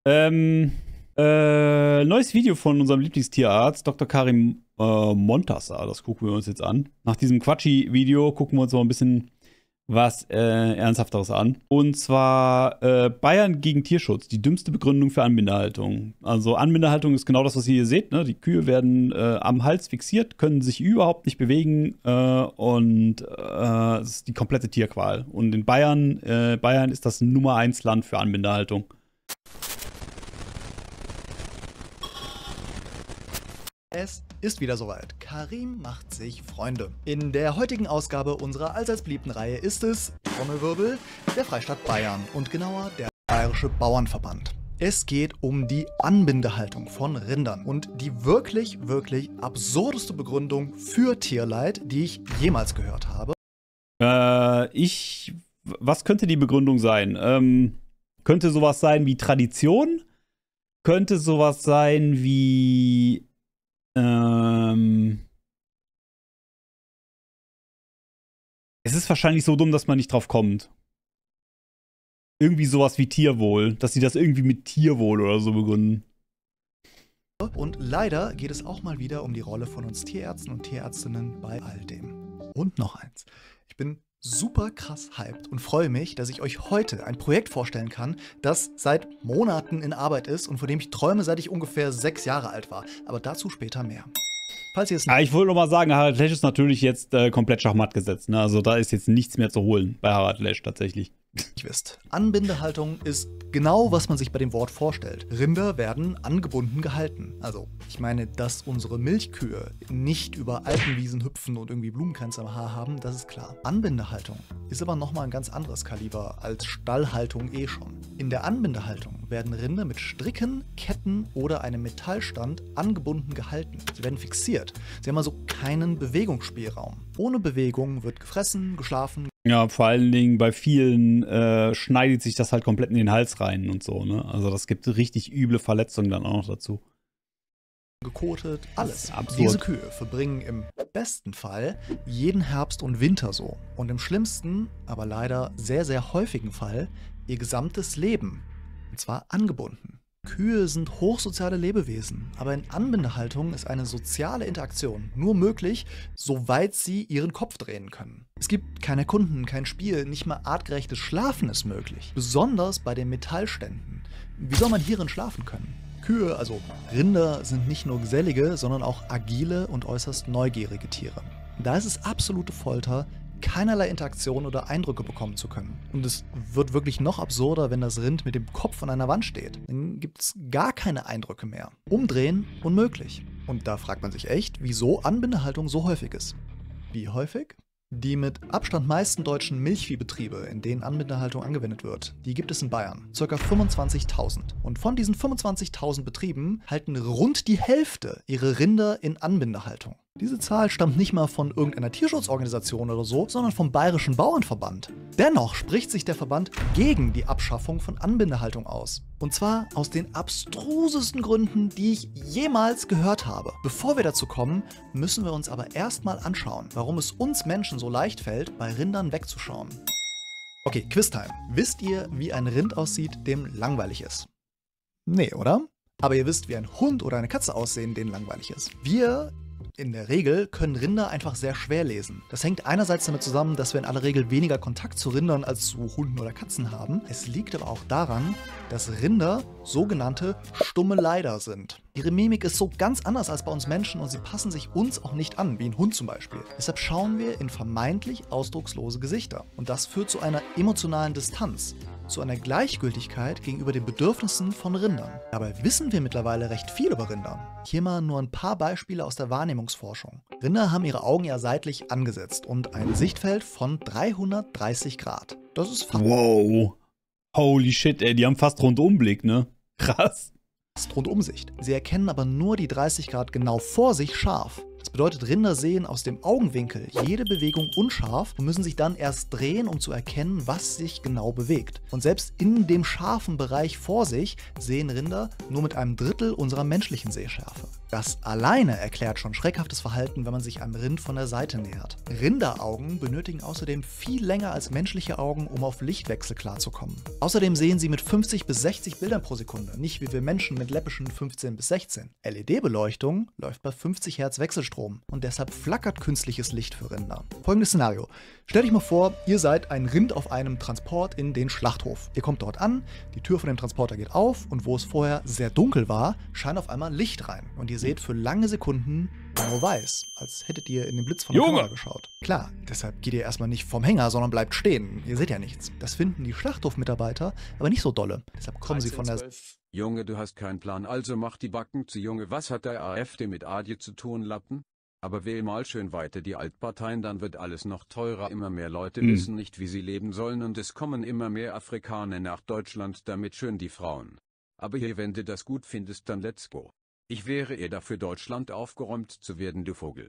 Neues Video von unserem Lieblingstierarzt, Dr. Karim Montassar. Das gucken wir uns jetzt an. Nach diesem Quatschi-Video gucken wir uns mal ein bisschen was Ernsthafteres an. Und zwar Bayern gegen Tierschutz. Die dümmste Begründung für Anbindehaltung. Also Anbindehaltung ist genau das, was ihr hier seht. Ne? Die Kühe werden am Hals fixiert, können sich überhaupt nicht bewegen und es ist die komplette Tierqual. Und in Bayern ist das Nummer 1 Land für Anbindehaltung. Es ist wieder soweit. Karim macht sich Freunde. In der heutigen Ausgabe unserer allseits beliebten Reihe ist es, Trommelwirbel, der Freistaat Bayern und genauer der Bayerische Bauernverband. Es geht um die Anbindehaltung von Rindern und die wirklich, wirklich absurdeste Begründung für Tierleid, die ich jemals gehört habe. Was könnte die Begründung sein? Könnte sowas sein wie Tradition? Könnte sowas sein wie es ist wahrscheinlich so dumm, dass man nicht drauf kommt. Irgendwie sowas wie Tierwohl, dass sie das irgendwie mit Tierwohl oder so begründen. Und leider geht es auch mal wieder um die Rolle von uns Tierärzten und Tierärztinnen bei all dem. Und noch eins. Ich bin super krass hyped und freue mich, dass ich euch heute ein Projekt vorstellen kann, das seit Monaten in Arbeit ist und von dem ich träume, seit ich ungefähr 6 Jahre alt war. Aber dazu später mehr. Falls ihr es ich wollte noch mal sagen, Harald Lesch ist natürlich jetzt komplett Schachmatt gesetzt. Ne? Also da ist jetzt nichts mehr zu holen bei Harald Lesch tatsächlich. Wisst. Anbindehaltung ist genau, was man sich bei dem Wort vorstellt. Rinder werden angebunden gehalten. Also, ich meine, dass unsere Milchkühe nicht über Alpenwiesen hüpfen und irgendwie Blumenkränze am Haar haben, das ist klar. Anbindehaltung ist aber nochmal ein ganz anderes Kaliber als Stallhaltung eh schon. In der Anbindehaltung werden Rinder mit Stricken, Ketten oder einem Metallstand angebunden gehalten. Sie werden fixiert. Sie haben also keinen Bewegungsspielraum. Ohne Bewegung wird gefressen, geschlafen. Ja, vor allen Dingen bei vielen schneidet sich das halt komplett in den Hals rein und so, ne? Also das gibt richtig üble Verletzungen dann auch noch dazu. Gekotet, alles. Absurd. Diese Kühe verbringen im besten Fall jeden Herbst und Winter so. Und im schlimmsten, aber leider sehr, sehr häufigen Fall, ihr gesamtes Leben. Und zwar angebunden. Kühe sind hochsoziale Lebewesen, aber in Anbindehaltung ist eine soziale Interaktion nur möglich, soweit sie ihren Kopf drehen können. Es gibt keine Kunden, kein Spiel, nicht mal artgerechtes Schlafen ist möglich. Besonders bei den Metallständen. Wie soll man hierin schlafen können? Kühe, also Rinder, sind nicht nur gesellige, sondern auch agile und äußerst neugierige Tiere. Da ist es absolute Folter, keinerlei Interaktion oder Eindrücke bekommen zu können. Und es wird wirklich noch absurder, wenn das Rind mit dem Kopf an einer Wand steht. Dann gibt es gar keine Eindrücke mehr. Umdrehen unmöglich. Und da fragt man sich echt, wieso Anbindehaltung so häufig ist. Wie häufig? Die mit Abstand meisten deutschen Milchviehbetriebe, in denen Anbindehaltung angewendet wird, die gibt es in Bayern. Ca. 25.000. Und von diesen 25.000 Betrieben halten rund die Hälfte ihre Rinder in Anbindehaltung. Diese Zahl stammt nicht mal von irgendeiner Tierschutzorganisation oder so, sondern vom Bayerischen Bauernverband. Dennoch spricht sich der Verband gegen die Abschaffung von Anbindehaltung aus. Und zwar aus den abstrusesten Gründen, die ich jemals gehört habe. Bevor wir dazu kommen, müssen wir uns aber erstmal anschauen, warum es uns Menschen so leicht fällt, bei Rindern wegzuschauen. Okay, Quiztime. Wisst ihr, wie ein Rind aussieht, dem langweilig ist? Nee, oder? Aber ihr wisst, wie ein Hund oder eine Katze aussehen, denen langweilig ist. Wir in der Regel können Rinder einfach sehr schwer lesen. Das hängt einerseits damit zusammen, dass wir in aller Regel weniger Kontakt zu Rindern als zu Hunden oder Katzen haben. Es liegt aber auch daran, dass Rinder sogenannte stumme Leider sind. Ihre Mimik ist so ganz anders als bei uns Menschen und sie passen sich uns auch nicht an, wie ein Hund zum Beispiel. Deshalb schauen wir in vermeintlich ausdruckslose Gesichter. Und das führt zu einer emotionalen Distanz, zu einer Gleichgültigkeit gegenüber den Bedürfnissen von Rindern. Dabei wissen wir mittlerweile recht viel über Rinder. Hier mal nur ein paar Beispiele aus der Wahrnehmungsforschung. Rinder haben ihre Augen ja seitlich angesetzt und ein Sichtfeld von 330 Grad. Das ist fast wow. Holy shit, ey, die haben fast Rundumblick, ne? Krass. Rundumsicht. Sie erkennen aber nur die 30 Grad genau vor sich scharf. Das bedeutet, Rinder sehen aus dem Augenwinkel jede Bewegung unscharf und müssen sich dann erst drehen, um zu erkennen, was sich genau bewegt. Und selbst in dem scharfen Bereich vor sich sehen Rinder nur mit einem Drittel unserer menschlichen Sehschärfe. Das alleine erklärt schon schreckhaftes Verhalten, wenn man sich einem Rind von der Seite nähert. Rinderaugen benötigen außerdem viel länger als menschliche Augen, um auf Lichtwechsel klarzukommen. Außerdem sehen sie mit 50 bis 60 Bildern pro Sekunde, nicht wie wir Menschen mit läppischen 15 bis 16. LED-Beleuchtung läuft bei 50 Hertz Wechselstrom und deshalb flackert künstliches Licht für Rinder. Folgendes Szenario. Stellt euch mal vor, ihr seid ein Rind auf einem Transport in den Schlachthof. Ihr kommt dort an, die Tür von dem Transporter geht auf und wo es vorher sehr dunkel war, scheint auf einmal Licht rein. Und ihr seht für lange Sekunden nur weiß, als hättet ihr in den Blitz von der Kamera geschaut. Klar, deshalb geht ihr erstmal nicht vom Hänger, sondern bleibt stehen. Ihr seht ja nichts. Das finden die Schlachthofmitarbeiter aber nicht so dolle. Deshalb kommen sie von der... Junge, du hast keinen Plan, also mach die Backen zu. Junge, was hat der AfD mit AD zu tun, Lappen? Aber wähl mal schön weiter die Altparteien, dann wird alles noch teurer. Immer mehr Leute wissen nicht, wie sie leben sollen und es kommen immer mehr Afrikaner nach Deutschland, damit schön die Frauen. Aber hier, wenn du das gut findest, dann let's go. Ich wäre eher dafür, Deutschland aufgeräumt zu werden, du Vogel.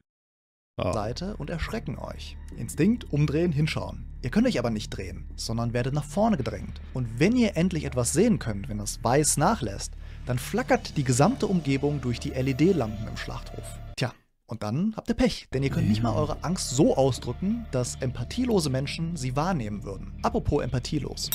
Seite und erschrecken euch. Instinkt, umdrehen, hinschauen. Ihr könnt euch aber nicht drehen, sondern werdet nach vorne gedrängt. Und wenn ihr endlich etwas sehen könnt, wenn das Weiß nachlässt, dann flackert die gesamte Umgebung durch die LED-Lampen im Schlachthof. Tja, und dann habt ihr Pech, denn ihr könnt nicht mal eure Angst so ausdrücken, dass empathielose Menschen sie wahrnehmen würden. Apropos empathielos.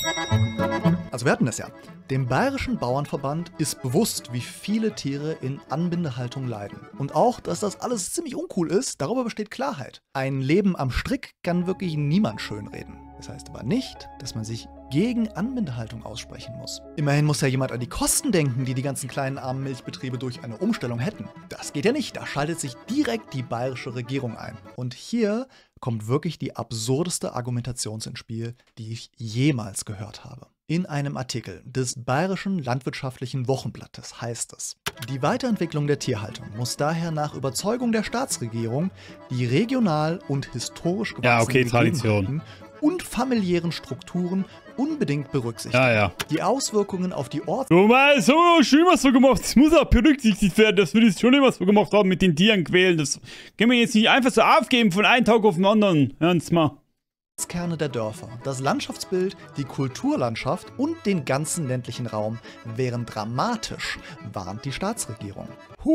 Also wir hatten das ja. Dem Bayerischen Bauernverband ist bewusst, wie viele Tiere in Anbindehaltung leiden. Und auch, dass das alles ziemlich uncool ist, darüber besteht Klarheit. Ein Leben am Strick kann wirklich niemand schönreden. Das heißt aber nicht, dass man sich gegen Anbindehaltung aussprechen muss. Immerhin muss ja jemand an die Kosten denken, die die ganzen kleinen armen Milchbetriebe durch eine Umstellung hätten. Das geht ja nicht, da schaltet sich direkt die bayerische Regierung ein. Und hier kommt wirklich die absurdeste Argumentation ins Spiel, die ich jemals gehört habe. In einem Artikel des Bayerischen Landwirtschaftlichen Wochenblattes heißt es: Die Weiterentwicklung der Tierhaltung muss daher nach Überzeugung der Staatsregierung die regional und historisch gewachsenen Gegebenheiten und familiären Strukturen unbedingt berücksichtigen. Die Auswirkungen auf die Orts... So schön was so gemacht. Das muss auch berücksichtigt werden. Das will ich schon immer so gemacht haben mit den Tieren quälen. Das können wir jetzt nicht einfach so aufgeben von einem Tag auf den anderen. Ernst mal. Kerne der Dörfer, das Landschaftsbild, die Kulturlandschaft und den ganzen ländlichen Raum wären dramatisch, warnt die Staatsregierung.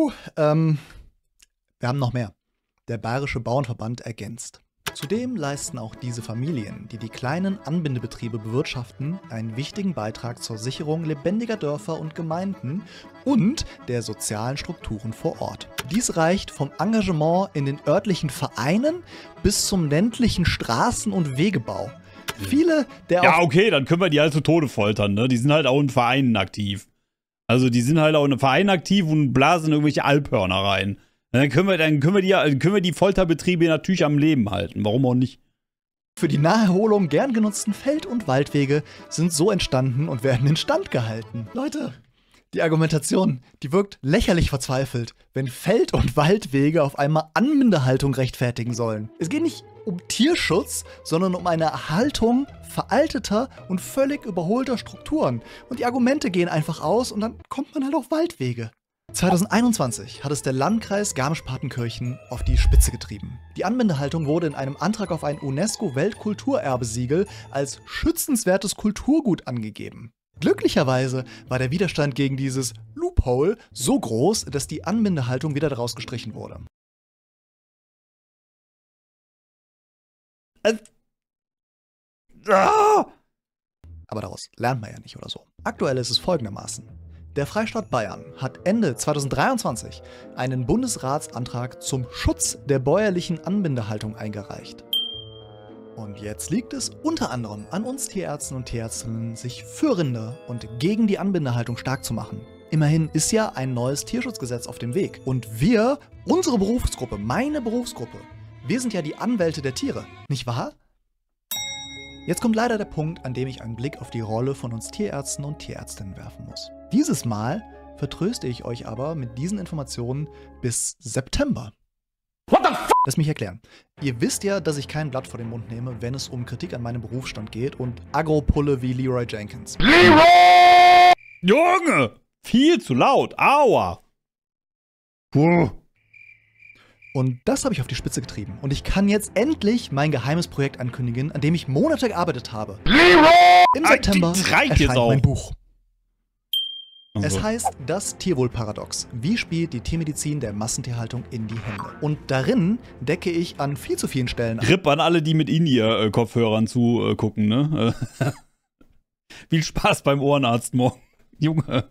Wir haben noch mehr. Der Bayerische Bauernverband ergänzt: Zudem leisten auch diese Familien, die die kleinen Anbindebetriebe bewirtschaften, einen wichtigen Beitrag zur Sicherung lebendiger Dörfer und Gemeinden und der sozialen Strukturen vor Ort. Dies reicht vom Engagement in den örtlichen Vereinen bis zum ländlichen Straßen- und Wegebau. Viele der... Ja, okay, dann können wir die halt zu Tode foltern, ne? Die sind halt auch in Vereinen aktiv. Also die sind halt auch in Vereinen aktiv und blasen irgendwelche Alphörner rein. Dann können wir die Folterbetriebe natürlich am Leben halten. Warum auch nicht? Für die Naherholung gern genutzten Feld- und Waldwege sind so entstanden und werden instand gehalten. Leute, die Argumentation, die wirkt lächerlich verzweifelt, wenn Feld- und Waldwege auf einmal Anbindehaltung rechtfertigen sollen. Es geht nicht um Tierschutz, sondern um eine Erhaltung veralteter und völlig überholter Strukturen. Und die Argumente gehen einfach aus und dann kommt man halt auf Waldwege. 2021 hat es der Landkreis Garmisch-Partenkirchen auf die Spitze getrieben. Die Anbindehaltung wurde in einem Antrag auf ein UNESCO-Weltkulturerbesiegel als schützenswertes Kulturgut angegeben. Glücklicherweise war der Widerstand gegen dieses Loophole so groß, dass die Anbindehaltung wieder daraus gestrichen wurde. Aber daraus lernt man ja nicht oder so. Aktuell ist es folgendermaßen: Der Freistaat Bayern hat Ende 2023 einen Bundesratsantrag zum Schutz der bäuerlichen Anbindehaltung eingereicht. Und jetzt liegt es unter anderem an uns Tierärzten und Tierärztinnen, sich für Rinder und gegen die Anbindehaltung stark zu machen. Immerhin ist ja ein neues Tierschutzgesetz auf dem Weg. Und wir, unsere Berufsgruppe, meine Berufsgruppe, wir sind ja die Anwälte der Tiere, nicht wahr? Jetzt kommt leider der Punkt, an dem ich einen Blick auf die Rolle von uns Tierärzten und Tierärztinnen werfen muss. Dieses Mal vertröste ich euch aber mit diesen Informationen bis September. What the fuck? Lass mich erklären. Ihr wisst ja, dass ich kein Blatt vor den Mund nehme, wenn es um Kritik an meinem Berufsstand geht und Agropulle wie Leroy Jenkins. Leroy! Junge! Viel zu laut. Aua! Und Und das habe ich auf die Spitze getrieben. Und ich kann jetzt endlich mein geheimes Projekt ankündigen, an dem ich Monate gearbeitet habe. Im September erscheint mein Buch. Es heißt Das Tierwohlparadox. Wie spielt die Tiermedizin der Massentierhaltung in die Hände? Und darin decke ich an viel zu vielen Stellen RIP an alle, die mit In-Ear-Kopfhörern zugucken, ne? Viel Spaß beim Ohrenarzt morgen. Junge.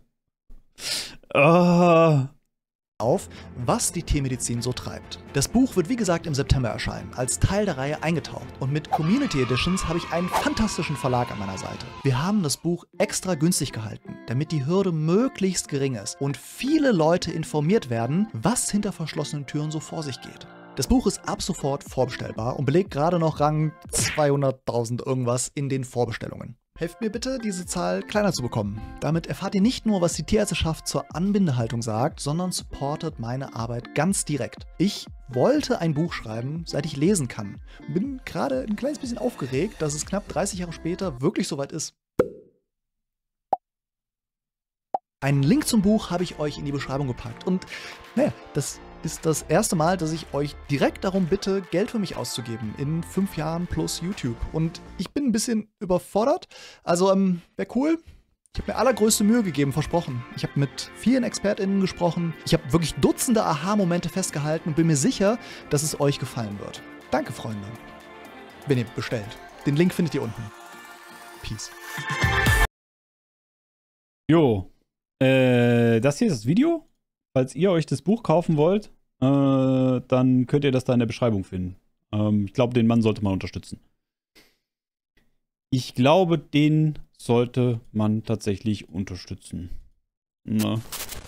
Auf, was die Tiermedizin so treibt. Das Buch wird wie gesagt im September erscheinen, als Teil der Reihe Eingetaucht. Und mit Community Editions habe ich einen fantastischen Verlag an meiner Seite. Wir haben das Buch extra günstig gehalten, damit die Hürde möglichst gering ist und viele Leute informiert werden, was hinter verschlossenen Türen so vor sich geht. Das Buch ist ab sofort vorbestellbar und belegt gerade noch Rang 200.000 irgendwas in den Vorbestellungen. Helft mir bitte, diese Zahl kleiner zu bekommen. Damit erfahrt ihr nicht nur, was die Tierärzteschaft zur Anbindehaltung sagt, sondern supportet meine Arbeit ganz direkt. Ich wollte ein Buch schreiben, seit ich lesen kann. Bin gerade ein kleines bisschen aufgeregt, dass es knapp 30 Jahre später wirklich soweit ist. Einen Link zum Buch habe ich euch in die Beschreibung gepackt. Und naja, das ist das erste Mal, dass ich euch direkt darum bitte, Geld für mich auszugeben in 5 Jahren plus YouTube. Und ich bin ein bisschen überfordert. Also, wäre cool. Ich habe mir allergrößte Mühe gegeben, versprochen. Ich habe mit vielen ExpertInnen gesprochen. Ich habe wirklich Dutzende Aha-Momente festgehalten und bin mir sicher, dass es euch gefallen wird. Danke, Freunde. Wenn ihr bestellt. Den Link findet ihr unten. Peace. Jo. Das hier ist das Video. Falls ihr euch das Buch kaufen wollt, dann könnt ihr das da in der Beschreibung finden. Ich glaube, den Mann sollte man unterstützen. Ich glaube, den sollte man tatsächlich unterstützen. Na.